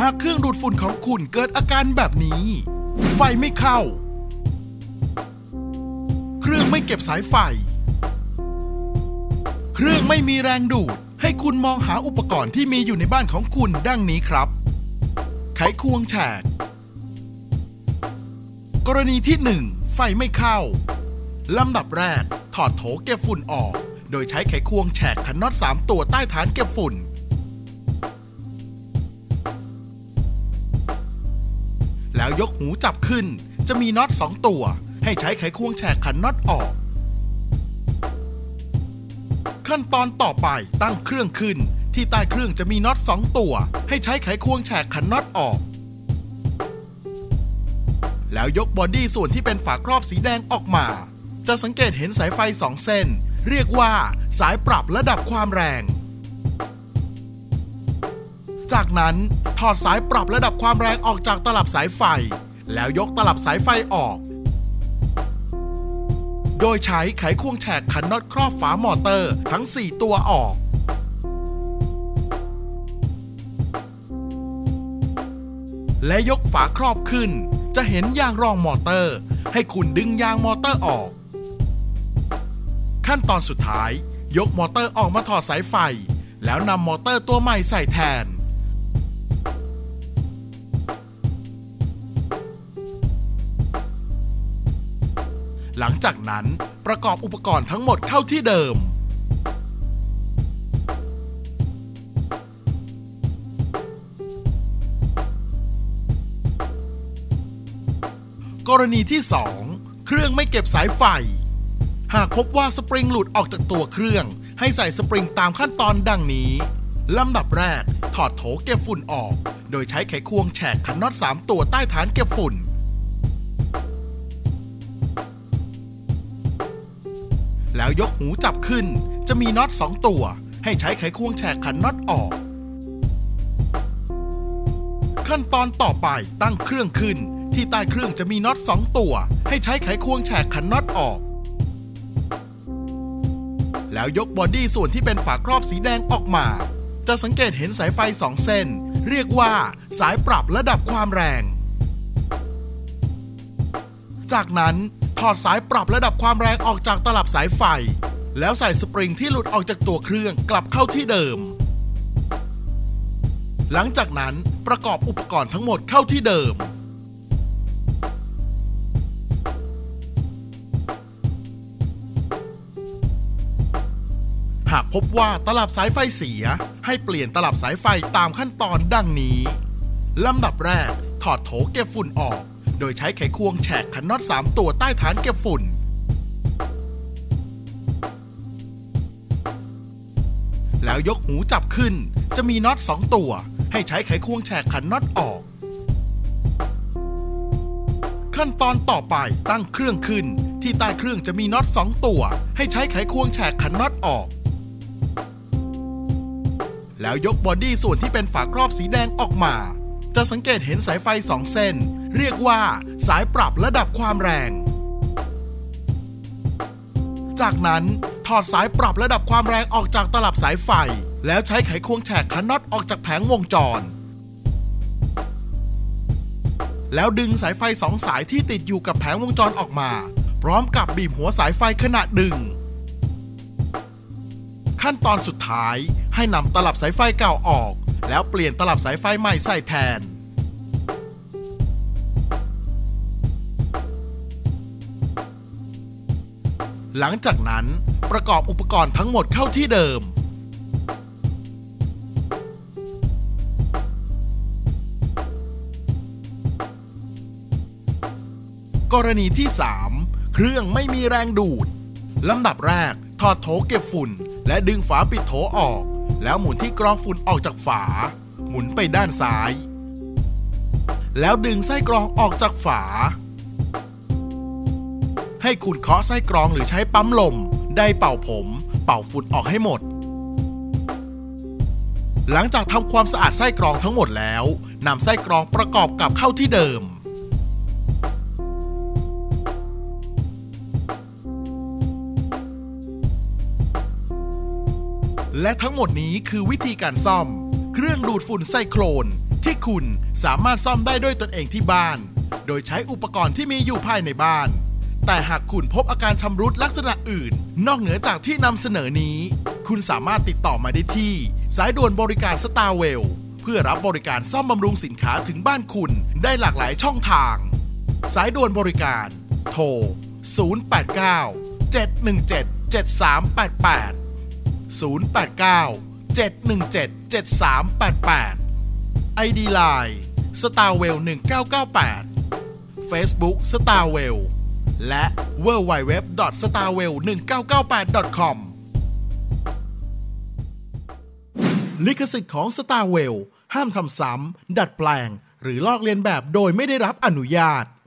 ากเครื่องดูดฝุ่นของคุณเกิดอาการแบบนี้ไฟไม่เข้าเครื่องไม่เก็บสายไฟเครื่องไม่มีแรงดูดให้คุณมองหาอุปกรณ์ที่มีอยู่ในบ้านของคุณดังนี้ครับไขควงแฉกกรณีที่1ไฟไม่เข้าลำดับแรกถอดโถเก็บฝุ่นออกโดยใช้ไขควงแฉกขันน็อต3ตัวใต้ฐานเก็บฝุ่นแล้วยกหูจับขึ้นจะมีน็อต2ตัวให้ใช้ไขควงแฉกขันน็อตออกขั้นตอนต่อไปตั้งเครื่องขึ้นที่ใต้เครื่องจะมีน็อต2ตัวให้ใช้ไขควงแฉกขันน็อตออกแล้วยกบอดี้ส่วนที่เป็นฝาครอบสีแดงออกมาจะสังเกตเห็นสายไฟ2เส้นเรียกว่าสายปรับระดับความแรงจากนั้นถอดสายปรับระดับความแรงออกจากตลับสายไฟแล้วยกตลับสายไฟออกโดยใช้ไขควงแฉกขันน็อตครอบฝามอเตอร์ทั้ง4ตัวออกและยกฝาครอบขึ้นจะเห็นยางรองมอเตอร์ให้คุณดึงยางมอเตอร์ออกขั้นตอนสุดท้ายยกมอเตอร์ออกมาถอดสายไฟแล้วนำมอเตอร์ตัวใหม่ใส่แทนหลังจากนั้นประกอบอุปกรณ์ทั้งหมดเข้าที่เดิมกรณีที่2เครื่องไม่เก็บสายไฟหากพบว่าสปริงหลุดออกจากตัวเครื่องให้ใส่สปริงตามขั้นตอนดังนี้ลำดับแรกถอดโถเก็บฝุ่นออกโดยใช้ไขควงแฉกขันน็อต3ตัวใต้ฐานเก็บฝุ่นแล้วยกหูจับขึ้นจะมีน็อต2ตัวให้ใช้ไขควงแฉกขันน็อตออกขั้นตอนต่อไปตั้งเครื่องขึ้นที่ใต้เครื่องจะมีน็อต2ตัวให้ใช้ไขควงแฉกขันน็อตออกแล้วยกบอดี้ส่วนที่เป็นฝาครอบสีแดงออกมาจะสังเกตเห็นสายไฟ2เส้นเรียกว่าสายปรับระดับความแรงจากนั้นถอดสายปรับระดับความแรงออกจากตลับสายไฟแล้วใส่สปริงที่หลุดออกจากตัวเครื่องกลับเข้าที่เดิมหลังจากนั้นประกอบอุปกรณ์ทั้งหมดเข้าที่เดิมหากพบว่าตลับสายไฟเสียให้เปลี่ยนตลับสายไฟตามขั้นตอนดังนี้ลำดับแรกถอดโถเก็บฝุ่นออกโดยใช้ไขควงแฉกขันน็อต3ตัวใต้ฐานเก็บฝุ่นแล้วยกหูจับขึ้นจะมีน็อต2ตัวให้ใช้ไขควงแฉกขันน็อตออกขั้นตอนต่อไปตั้งเครื่องขึ้นที่ใต้เครื่องจะมีน็อต2ตัวให้ใช้ไขควงแฉกขันน็อตออกแล้วยกบอดี้ส่วนที่เป็นฝาครอบสีแดงออกมาจะสังเกตเห็นสายไฟ2เส้นเรียกว่าสายปรับระดับความแรงจากนั้นถอดสายปรับระดับความแรงออกจากตลับสายไฟแล้วใช้ไขควงแฉกขันน็อตออกจากแผงวงจรแล้วดึงสายไฟ2สายที่ติดอยู่กับแผงวงจรออกมาพร้อมกับบีบหัวสายไฟขณะดึงขั้นตอนสุดท้ายให้นำตลับสายไฟเก่าออกแล้วเปลี่ยนตลับสายไฟใหม่ใส่แทนหลังจากนั้นประกอบอุปกรณ์ทั้งหมดเข้าที่เดิมกรณีที่3เครื่องไม่มีแรงดูดลำดับแรกถอดโถเก็บฝุ่นและดึงฝาปิดโถออกแล้วหมุนที่กรองฝุ่นออกจากฝาหมุนไปด้านซ้ายแล้วดึงไส้กรองออกจากฝาให้คุณเคาะไส้กรองหรือใช้ปั๊มลมได้เป่าผมเป่าฝุ่นออกให้หมดหลังจากทำความสะอาดไส้กรองทั้งหมดแล้วนำไส้กรองประกอบกลับเข้าที่เดิมและทั้งหมดนี้คือวิธีการซ่อมเครื่องดูดฝุ่นไซโครนที่คุณสามารถซ่อมได้ด้วยตนเองที่บ้านโดยใช้อุปกรณ์ที่มีอยู่ภายในบ้านแต่หากคุณพบอาการชำรุดลักษณะอื่นนอกเหนือจากที่นำเสนอนี้คุณสามารถติดต่อมาได้ที่สายด่วนบริการ Starwell เพื่อรับบริการซ่อมบำรุงสินค้าถึงบ้านคุณได้หลากหลายช่องทางสายด่วนบริการโทร089 717 7388 089 717 7388 ID Line Starwell 1998 Facebook Starwell และ www.starwell1998.com ลิขสิทธิ์ของ Starwell ห้ามทำซ้ำดัดแปลงหรือลอกเลียนแบบโดยไม่ได้รับอนุญาต